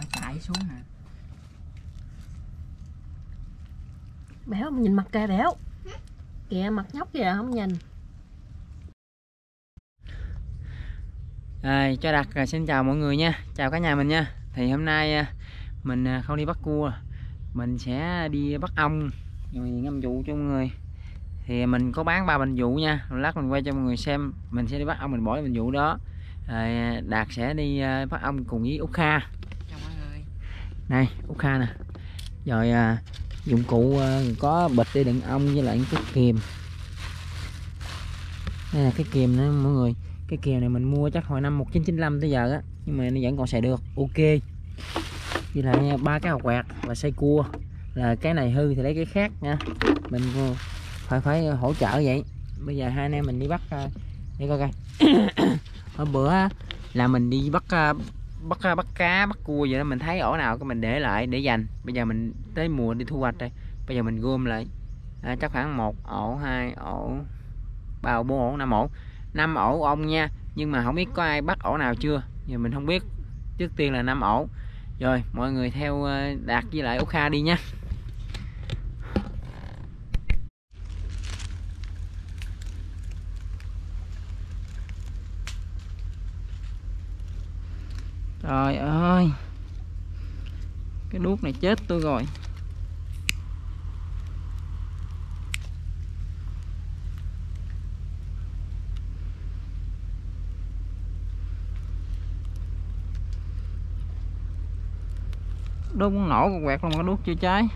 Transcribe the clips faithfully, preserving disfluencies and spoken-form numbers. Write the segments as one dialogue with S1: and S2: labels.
S1: chạy xuống nè.
S2: Béo nhìn mặt kìa Béo. Kìa mặt nhóc kìa không nhìn.
S1: À, cho Đạt xin chào mọi người nha, chào cả nhà mình nha. Thì hôm nay mình không đi bắt cua, mình sẽ đi bắt ong rồi ngâm vụ cho mọi người. Thì mình có bán ba bình vụ nha, lát mình quay cho mọi người xem. Mình sẽ đi bắt ong, mình bỏ bình vụ đó. À, Đạt sẽ đi bắt ong cùng với Út Kha. Chào mọi người. Này Út Kha nè. Rồi à, dụng cụ à, có bịch để đựng ong với lại cái kìm. Đây là cái kìm đó mọi người. Cái kìm này mình mua chắc hồi năm một nghìn chín trăm chín mươi lăm tới giờ á, nhưng mà nó vẫn còn xài được, ok. Với lại ba cái hột quẹt và xay cua, là cái này hư thì lấy cái khác nha. Mình phải phải hỗ trợ vậy. Bây giờ hai anh em mình đi bắt để coi coi. Hôm bữa là mình đi bắt bắt bắt cá bắt cua vậy đó, mình thấy ổ nào cái mình để lại để dành. Bây giờ mình tới mùa đi thu hoạch đây, bây giờ mình gom lại à, chắc khoảng một ổ, hai ổ, ba ổ, bốn ổ, năm ổ, năm ổ ong nha. Nhưng mà không biết có ai bắt ổ nào chưa, giờ mình không biết. Trước tiên là năm ổ. Rồi mọi người theo Đạt với lại Út Kha đi nha. Trời ơi, cái đuốc này chết tôi rồi. Đốt muốn nổ con quẹt luôn mà cái đuốc chưa cháy.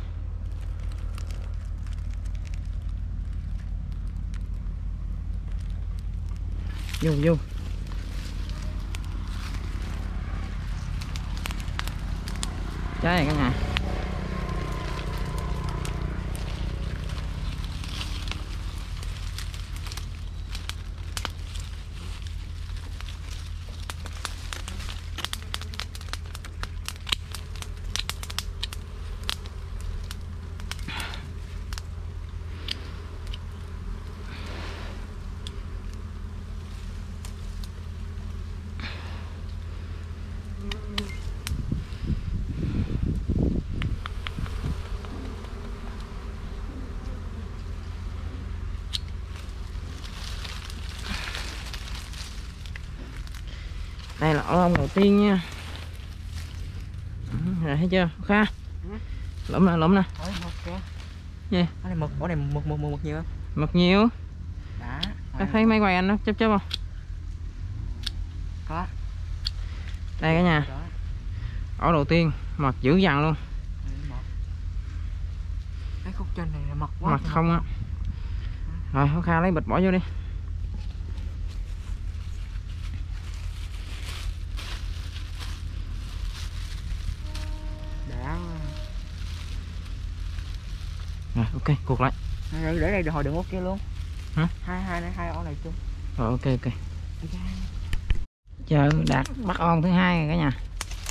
S1: Vô vô. Cháy này cả nhà. Đây là ổ ong đầu tiên nha. Rồi thấy chưa Kha? Lụm nè, lụm nè. Gì? Cái này mực, ổ này mực mực mực nhiều không? Mực nhiều. Đã. Thấy mấy quay anh nó chớp chớp không? Có. Đây cả nhà. Ổ đầu tiên mật dữ dằn luôn. Cái khúc trên này là mật quá. Mật không á. Rồi Kha lấy bịch bỏ vô đi. Rồi ok, cuộc lại. Để đây hồi đừng có kia luôn. Hả? Hai hai này hai ổ này chung. Rồi ok ok. Chờ Đạt bắt ong thứ hai rồi cả nhà.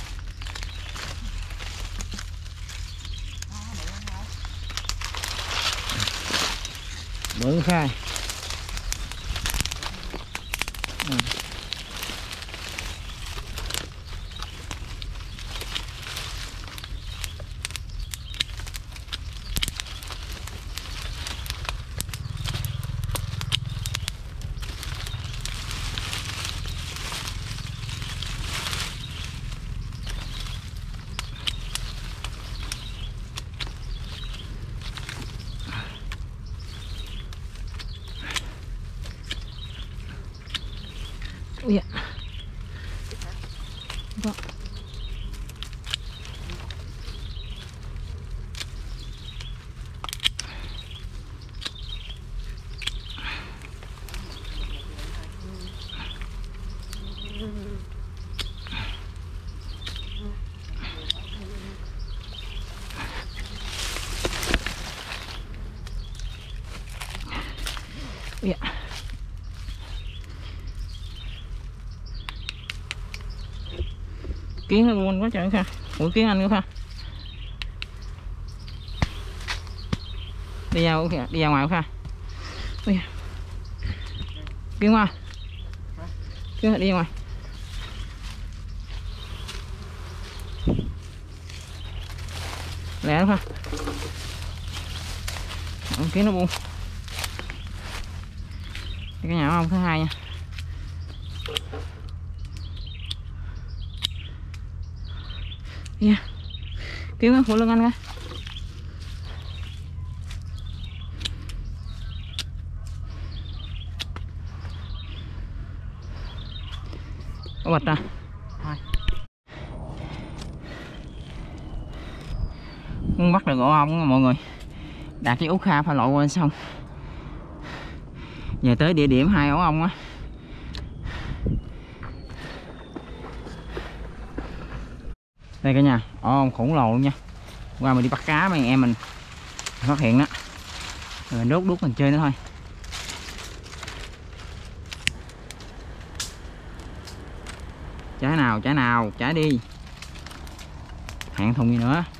S1: Bự khai. Ừ. Ui dạ. Vâng. Ui dạ. Kiến nó buồn quá trời Kha. Ủa kiến anh nữa Kha. Đi ra kìa, đi ra ngoài Kha. Ui. Kiến qua. Kiến đi ra ngoài. lẹ lắm ha. Ông kiến nó buông. Cái nhà ông thứ hai nha. Yeah. Kiếm cái của lưng anh coi. Có bật ra. Không bắt được ổ ong mọi người. Đạt với Út Kha pha lội qua xong. Giờ tới địa điểm hai ổ ong á. Đây cả nhà, ổ ong khổng lồ luôn nha. Qua mình đi bắt cá mấy anh em mình phát hiện đó. Rồi mình đốt đuốc mình chơi nữa thôi. Trái nào, trái nào, trái đi. Hẹn thùng gì nữa.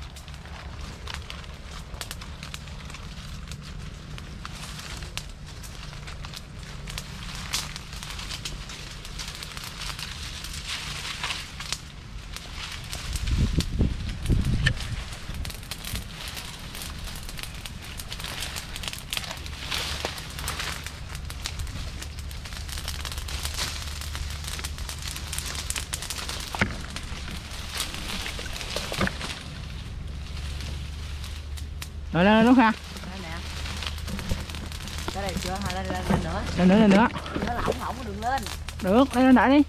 S1: Rồi lên luôn ha.
S2: Đây nè. Cái này chưa, hay lên lên lên nữa.
S1: Lên nữa lên nữa.
S2: Nó là hỏng hỏng đừng lên.
S1: Được, lên lên đại đi.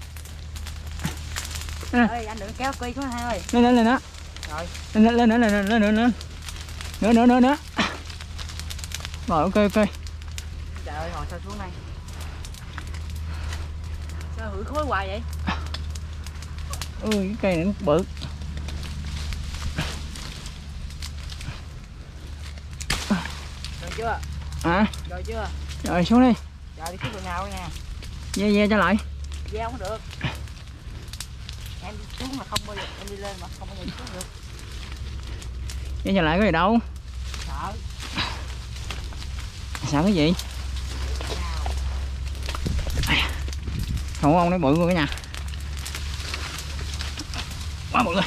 S2: Ơi anh đừng kéo cây xuống hai ơi.
S1: Lên lên lên nữa.
S2: Rồi.
S1: Lên lên lên lên lên lên lên lên. Nữa nữa nữa nữa. Rồi ok ok.
S2: Trời ơi hồi sao xuống đây. Sao hửi khối hoài vậy?
S1: Ui cái cây này nó bự.
S2: Rồi chưa?
S1: À.
S2: Rồi chưa?
S1: Rồi xuống đi.
S2: Rồi đi xuống đường nào nha.
S1: Ve ve cho lại.
S2: Ve không được. Em đi xuống mà không bao giờ em đi lên mà không bao giờ xuống được.
S1: Ve cho lại có gì đâu.
S2: Sợ.
S1: Sợ cái gì? Không ông nó bự luôn cả nhà. Quá bự rồi.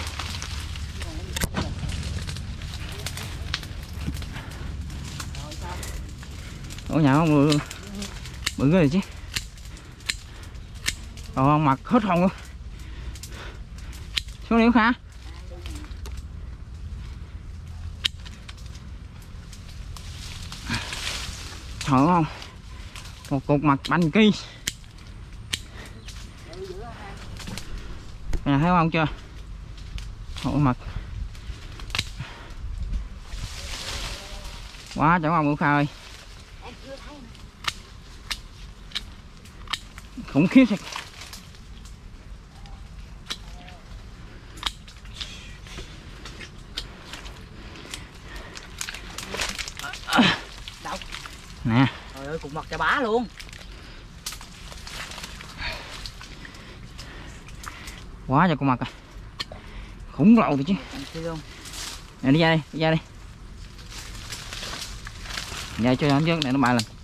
S1: Ủa nhà ông bự bự cái gì chứ. Còn ông mặc hết hồn luôn. Xuống đi Kha. Trời không. Một cục mặt banh kia. Nè thấy không chưa? Ủa mặt. Quá trời không Kha ơi. Khủng khiếp thiệt.
S2: Đâu?
S1: Nè.
S2: Trời ơi cục mặt chà bá luôn.
S1: Quá trời con mặt à. Khủng lồ thì chứ.
S2: Luôn.
S1: Nè đi ra đây, đi ra đây. Dạ cho nó chứ, này nó bại lần.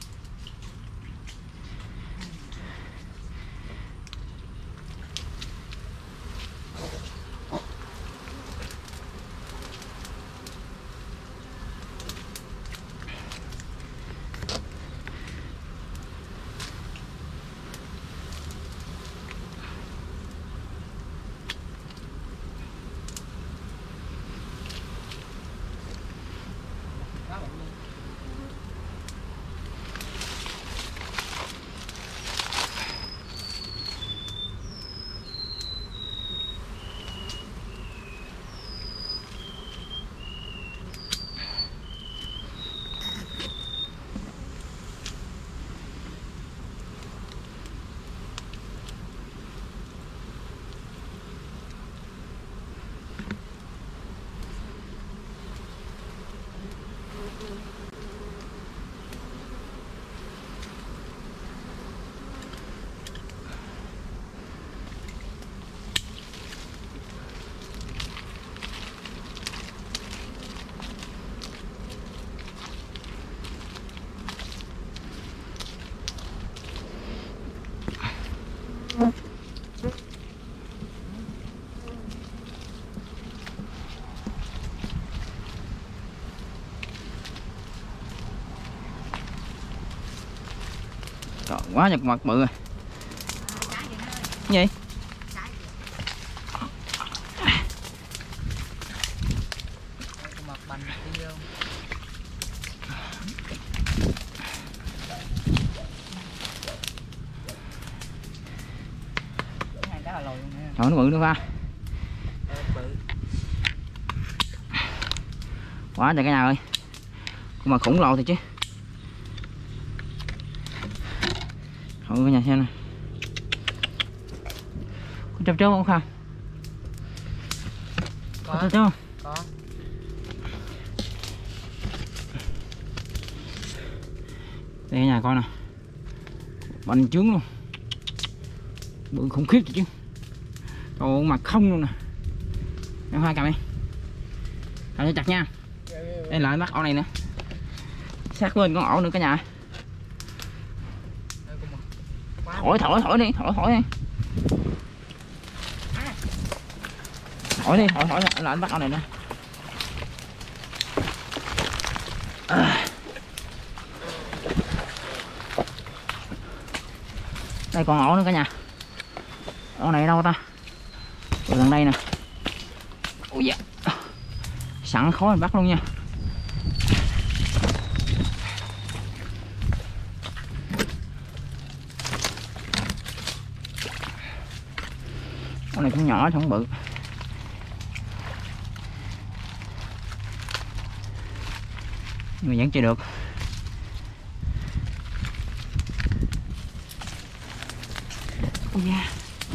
S1: quá trời mặt bự rồi. Cái gì? Trời, nó bự nữa pha. Quá trời cái nào ơi. Mà khủng lồ thì chứ. Thôi cả nhà xem nè. Có chớp chớp không không? Có chớp chớp không?
S3: Có.
S1: Đây cả nhà coi nè. Bành trướng luôn. Bự khủng khiếp chứ. Ồ, mặt không luôn nè. Em hai cầm đi. Cầm cho chặt nha. Đây lại bắt ổ này nữa. Sát lên con ổ nữa cả nhà. Thổi thổi thổi đi, thổi thổi đi. Thổi đi, thổi thổi lại anh bắt ổ này nữa. À. Đây còn ổ nữa cả nhà. Ổ này đâu ta? Ở gần đây nè. Ui da. Sẵn khó mình bắt luôn nha. Con này cũng nhỏ chứ không bự. Nhưng mà vẫn chơi được. Ôi da.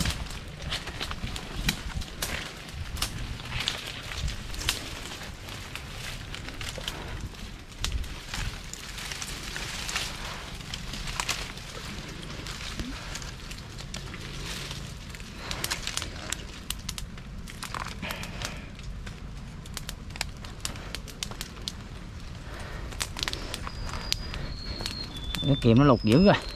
S1: Cái kìm nó lục dữ rồi.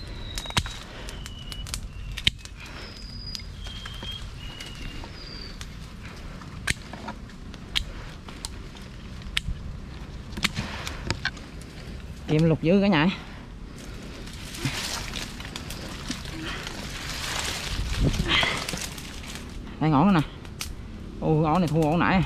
S1: Kìm lục dữ cả nhà. Đây ngõ nữa nè. Ô, ngõ này thua ngõ nãy.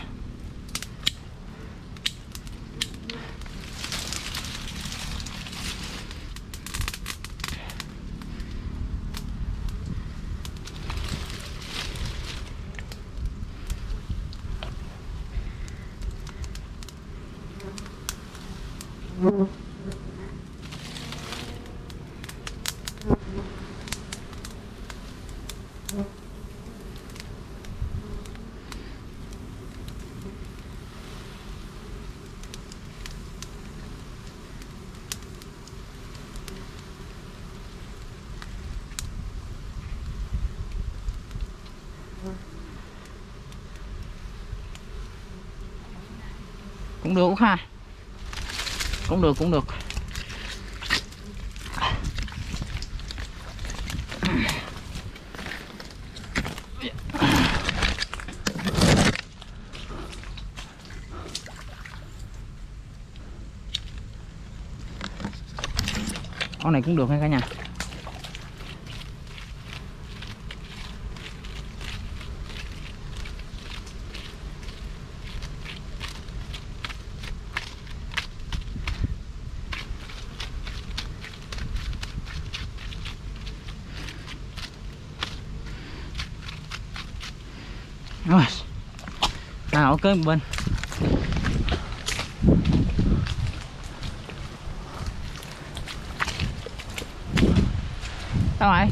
S1: Cũng được ha. Cũng được cũng được. Con này cũng được hay cả nhà. Rồi. Ta ổ kế một bên. Đâu rồi?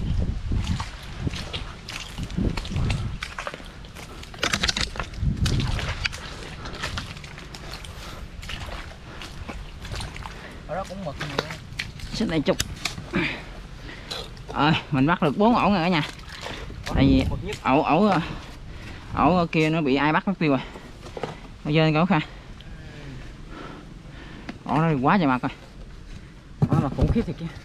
S3: Ở đó cũng mực nhiều.
S1: Xích này chục. Rồi, mình bắt được bốn ổ rồi cả nhà. Tại vì ổ ổ ổ kia nó bị ai bắt mất tiêu rồi. Bây giờ có kha. Ổ nó quá trời mặt rồi. Đó là khủng khiếp thiệt kia.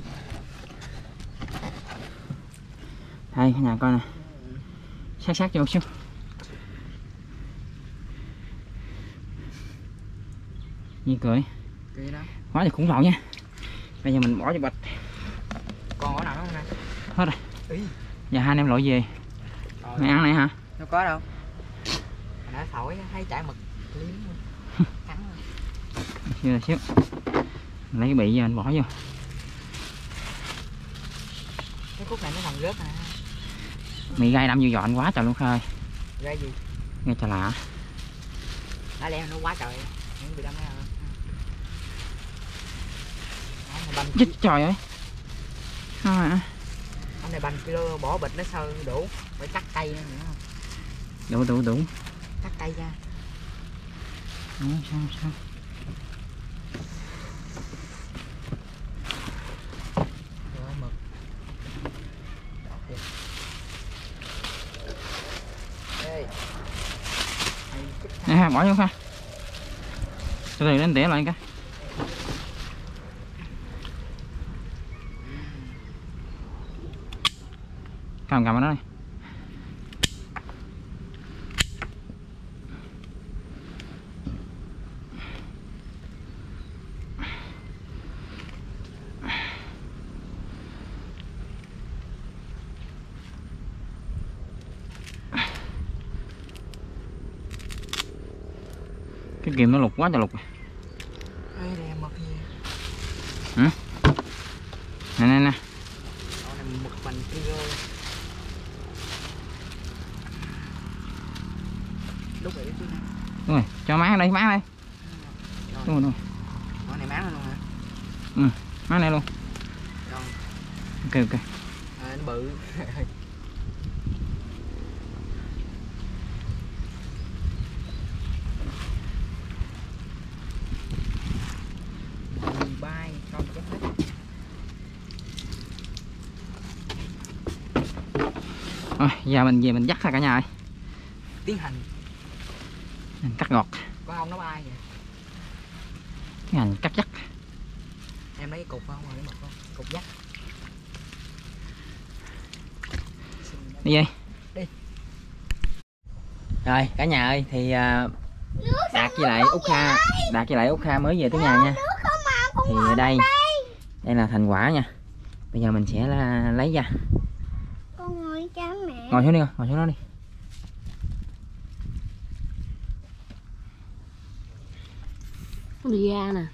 S1: Đây cả nhà coi nè. Sát sát cho một xíu. Như cười. Quá thì khủng lồ nha. Bây giờ mình bỏ cho bịch. hết rồi.
S3: Ý.
S1: Giờ hai anh em lội về.
S3: Rồi.
S1: Mày ăn này hả?
S3: Đâu có đâu. Hồi nãy phổi thấy chảy mực liếm luôn. Cắn luôn.
S1: Xíu xíu. Lấy cái bị giờ anh bỏ vô.
S3: Cái khúc này nó còn rớt nè.
S1: Mì gai đâm vô giò anh quá trời luôn Khơi.
S3: Gai gì?
S1: Nghe trời lạ.
S3: Lá lem nó quá trời. Những bị đâm này rồi.
S1: Chết trời ơi. Sao hả?
S3: Anh này banh kilo bỏ bịch nó sao đủ. Phải cắt cây nữa không?
S1: Đủ đủ đủ.
S3: Cắt cây ra.
S1: Ủa, sao sao?
S3: Rồi mực. Ê.
S1: Nè, bỏ vô Khơi. Từ từ đến tỉa lại cái. Cầm cầm vào đó này. Cái kìm nó lục quá trời lục.
S3: Ê, đây mực gì?
S1: Hả? Nè nè nè.
S3: Đó là mực banh kilo. Lúc này chứ.
S1: Đúng rồi, cho má đây, má đây. Đúng rồi, đúng rồi.
S3: Đó này máng luôn hả?
S1: Ừ, má này luôn.
S3: Rồi.
S1: Ok ok.
S3: À, nó bự. Bay không chết hết.
S1: Rồi, giờ mình về mình dắt ra cả nhà ơi.
S3: Tiến hành.
S1: Mình cắt gọt.
S3: Có ông nó bay vậy?
S1: Cái hành cắt dắt.
S3: Em lấy cái cục không? Lấy mực không? Cục dắt.
S1: Đi về.
S3: Đi.
S1: Rồi cả nhà ơi thì uh, Đạt với lại Út Kha, Đạt với lại Út Kha mới về tới nhà nha. Thì ở đây đây là thành quả nha. Bây giờ mình sẽ là lấy ra.
S2: Con ngồi cha mẹ.
S1: Ngồi xuống đi, ngồi xuống đó đi.
S2: Con đi ra nè.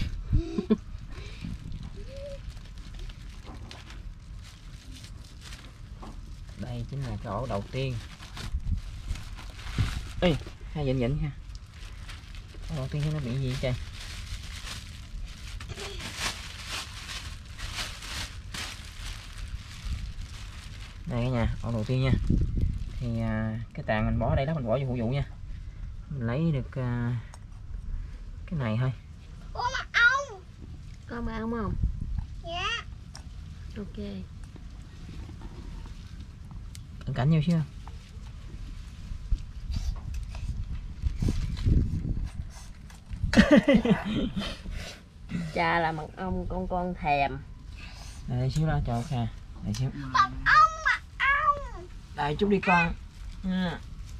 S1: Đây chính là cái ổ đầu tiên. Ê, hai vịnh vịnh ha. Ổ đầu tiên nó bị gì vậy? Đây cả nhà, ổ đầu tiên nha. Thì à, cái tàn mình bỏ ở đây đó, mình bỏ vô hũ vụ nha. Mình lấy được à, cái này thôi.
S2: Con mật ong. Con mật ong không? Dạ. Ok.
S1: Cẩn cảnh nhau xíu.
S2: Cha là mật ong, con con thèm.
S1: Đây xíu đó cho Kha. Đây xíu.
S2: Mật ong, mật ong.
S1: Đây chút đi con. Ừ.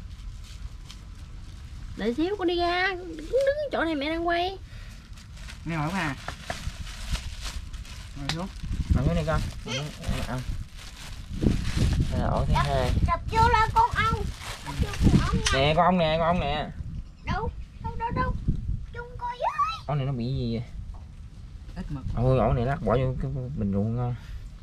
S2: Đợi xíu con đi ra, đứng chỗ này mẹ đang quay.
S3: Nghe hỏi mà. Ngồi xuống.
S1: Ngồi xuống đi con. Ngồi xuống. Đây, đây là ổ thứ hai.
S2: Đập vô là con ong. Đập vô con ong nha.
S1: Nè con ong nè, con ong nè.
S2: Đâu, đâu, đâu, đâu. Chung coi với.
S1: Ổ này nó bị gì vậy?
S3: Ít mực.
S1: Ôi ổ này lát bỏ vô cái bình rượu ngon.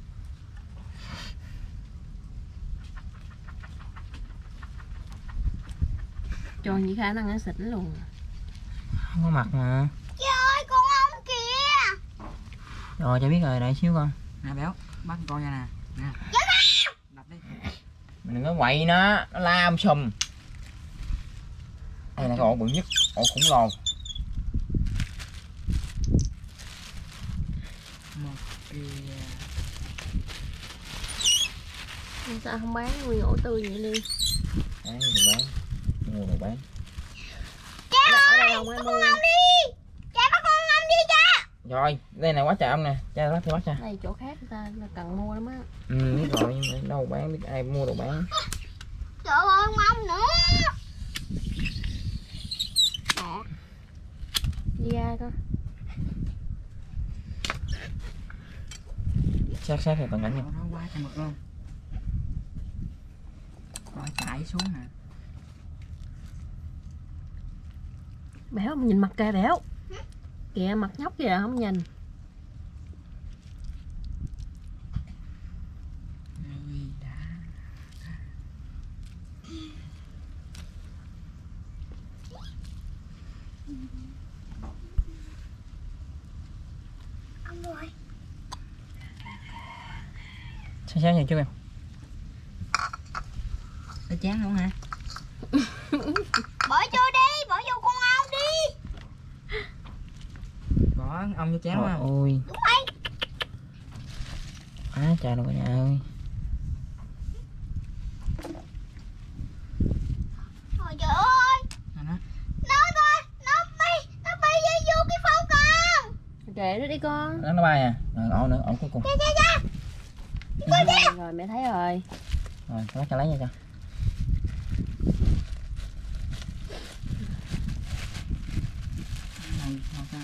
S2: Cho những khả năng ăn xịt luôn.
S1: Không có mặt mà.
S2: Trời ơi, con ong kìa.
S1: Rồi cho biết rồi, đợi xíu con.
S3: Nè béo, bắt con nha nè. Nè. Đập đi.
S1: Mình đừng có quậy nó, nó la um sùm. Đây là cái ổ bự nhất, ổ khủng lồ.
S3: Mực kìa.
S2: Sao không bán nguyên ổ tươi vậy đi?
S1: Bán gì bán, mua đồ bán.
S2: Cha ở đây không ai mua. Đi. Cha bắt con ong đi cha.
S1: Rồi, đây là quá trời ong nè, cha lát thì bắt cha.
S2: Đây chỗ khác người ta là cần mua lắm á.
S1: Ừ, biết rồi, nhưng mà đâu bán, biết ai mua đồ bán.
S2: Trời ơi, ong nữa. Đi ra coi.
S1: sát sát rồi toàn cảnh nha.
S3: Nó quá trời mực luôn. Rồi chạy xuống nè.
S2: Béo mình nhìn mặt kìa béo. Kìa mặt nhóc kìa không nhìn.
S3: Rồi đã.
S4: Ăn rồi.
S1: Sát sát nha chú em.
S3: Nó chán luôn hả?
S4: Bỏ vô đi, bỏ vô con ong đi.
S3: Bỏ ông vô chán
S1: Trời
S3: không?
S1: ơi.
S4: Đúng rồi.
S1: Á trời đâu cả nhà ơi.
S4: Trời trời ơi.
S3: Nó nó.
S4: Nó thôi, nó bay, nó bay vô vô cái phao con.
S2: Kệ nó đi con.
S1: Nó nó bay à. Rồi ổ nữa, ổ cuối cùng.
S4: Cha cha cha.
S2: Rồi, rồi mẹ thấy rồi.
S1: Rồi cho bác cho lấy nha cho.
S3: Này, sao ta?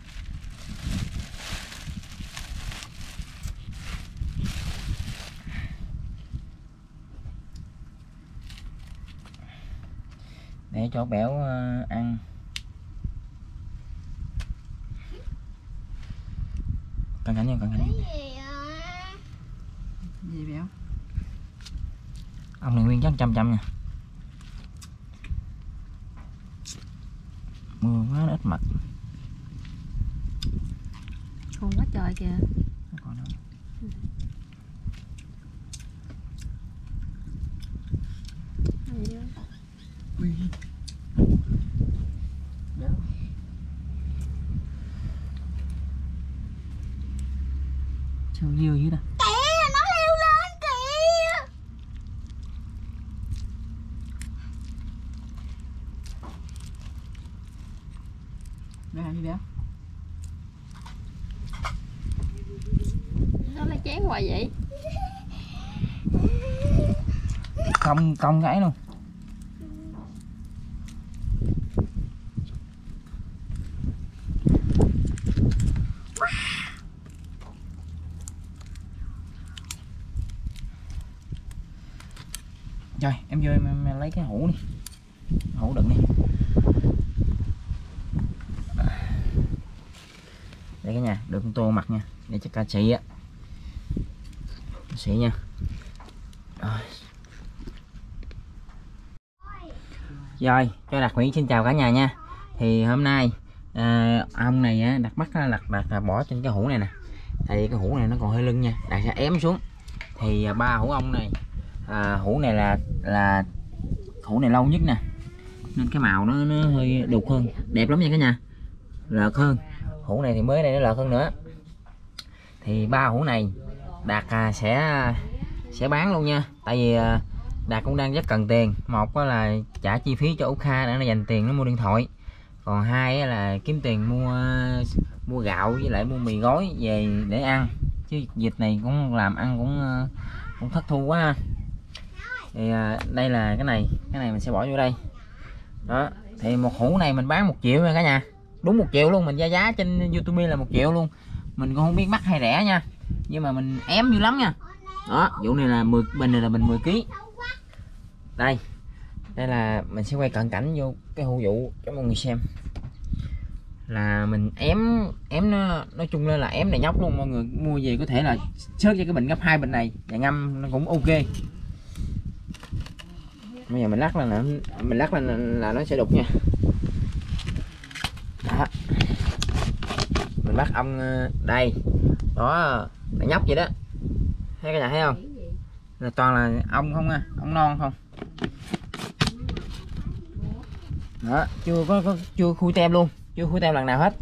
S1: Để cho béo uh, ăn. Cẩn thận nha, cẩn thận nha.
S4: Cái gì à?
S3: Gì béo?
S1: Ông này nguyên chắc trăm trăm nha. Mưa quá nó ít mật.
S2: Còn quá trời kìa.
S1: Nó còn đâu.
S3: Ui. Béo.
S1: Sao dưa dưới đó.
S4: Kìa, nó leo lên kìa.
S3: Béo làm gì béo?
S2: Nó lấy chén hoài vậy.
S1: Cong cong cái luôn. Rồi em vô em, em lấy cái hũ đi. Hũ đựng đi. Đây cả nhà, được con tô mặt nha. Để cho ca sĩ á. Ca sĩ nha. Rồi. Rồi, cho Đạt Nguyễn xin chào cả nhà nha. Thì hôm nay à, ông này á, đặt mắt đặt đặt bỏ trên cái hũ này nè. Thì cái hũ này nó còn hơi lưng nha, Đạt sẽ ém xuống. Thì à, ba hũ ong này, à, hũ này là là hũ này lâu nhất nè, nên cái màu nó nó hơi đục hơn, đẹp lắm nha cả nhà, lợt hơn. Hũ này thì mới đây nó lợt hơn nữa. Thì ba hũ này Đạt à, sẽ sẽ bán luôn nha, tại vì à, Đạt cũng đang rất cần tiền. Một là trả chi phí cho Út Kha để nó dành tiền nó mua điện thoại, còn hai là kiếm tiền mua mua gạo với lại mua mì gói về để ăn, chứ dịch này cũng làm ăn cũng cũng thất thu quá. Thì à, đây là cái này, cái này mình sẽ bỏ vô đây đó. Thì một hũ này mình bán một triệu nha cả nhà, đúng một triệu luôn. Mình ra giá trên YouTube là một triệu luôn, mình cũng không biết mắc hay rẻ nha, nhưng mà mình ém dữ lắm nha. Đó, vụ này là mười bình này là bình mười ký. Đây, đây là mình sẽ quay cận cảnh vô cái hũ vụ cho mọi người xem. Là mình ém ém nó, nói chung là ém này nhóc luôn. Mọi người mua về có thể là xớt cho cái bình gấp hai bình này và ngâm nó cũng ok. Bây giờ mình lắc lên, mình lắc lên là nó sẽ đục nha. Đó, mình bắt ong đây đó, là nhóc vậy đó, thấy cả nhà thấy không, là toàn là ong không à, ong non không. Đó, chưa có, có chưa khui tem luôn, chưa khui tem lần nào hết.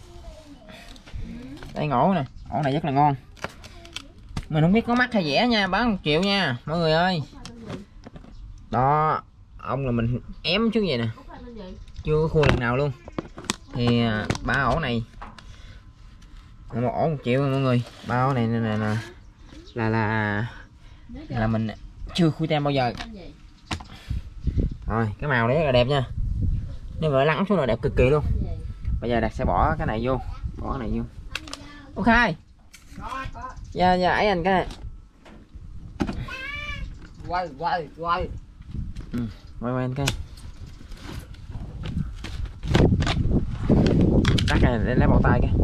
S1: Đây ngổ nè, ổ này rất là ngon. Mình không biết có mắc hay rẻ nha, bán một triệu nha mọi người ơi. Đó, ong là mình ém chứ vậy nè, chưa có khui lần nào luôn. Thì ba ổ này một ổ một triệu mọi người. Ba ổ này là là là là, là mình chưa khui tem bao giờ. Rồi cái màu đấy rất là đẹp nha, nếu mà lắng xuống là đẹp cực kỳ luôn. Bây giờ Đạt sẽ bỏ cái này vô, bỏ cái này vô. Ok, Dạ dạ ấy anh cái.
S3: Quay quay quay.
S1: Ừ, quay quay anh cái. Cắt này để lấy bao tay cái.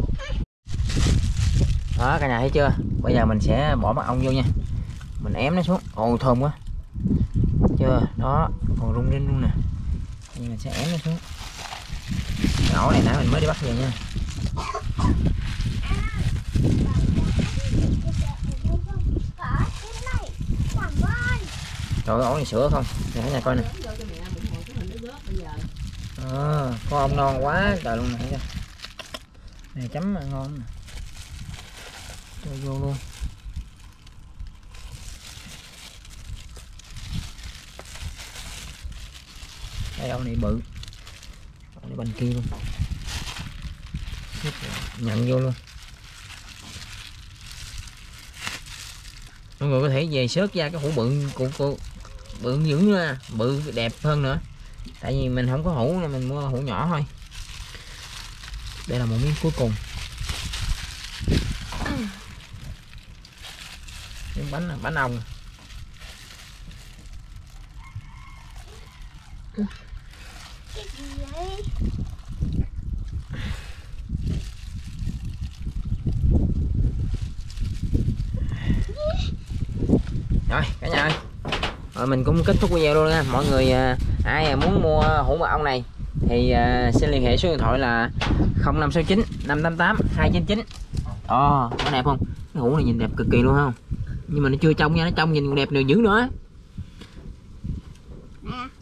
S1: Đó cả nhà thấy chưa? Bây giờ mình sẽ bỏ mật ong vô nha. Mình ém nó xuống. Ồ thơm quá. Chưa? Đó, còn rung lên luôn nè. Thì mình sẽ ém nó xuống. Cái ổ này nãy mình mới đi bắt về nha. Trời ơi, ổ này sữa không? Để cả nhà coi nè. À, có ong non quá trời luôn nè. Này chấm ngon nè. Cho vô luôn. Đây ong này bự. Ong này bên kia luôn. Nhận vô luôn. Mọi người có thể về sớt ra cái hũ bự của cô bự dữ nữa, bự đẹp hơn nữa. Tại vì mình không có hũ nên mình mua hũ nhỏ thôi. Đây là một miếng cuối cùng. Miếng bánh bánh ong.
S4: Cái gì vậy?
S1: Rồi cả nhà ơi, rồi mình cũng kết thúc video luôn nha mọi người. À, ai muốn mua hũ mật ong này thì à, xin liên hệ số điện thoại là không năm sáu chín năm tám tám hai chín chín. Ồ, nó đẹp không? Cái hũ này nhìn đẹp cực kỳ luôn không? Nhưng mà nó chưa trong nha, nó trong nhìn còn đẹp nữa dữ nữa.
S4: Nè.